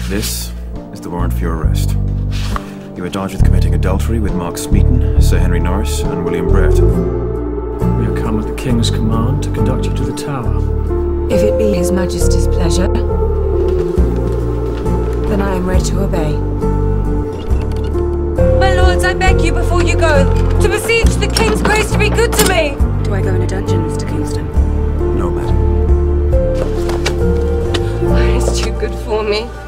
This is the warrant for your arrest. You are charged with committing adultery with Mark Smeaton, Sir Henry Norris, and William Brereton. We are come at the King's command to conduct you to the Tower. If it be His Majesty's pleasure, then I am ready to obey. My lords, I beg you before you go, to beseech the King's grace to be good to me! Do I go in a dungeon, Mr. Kingston? No, madam. Why, it's too good for me.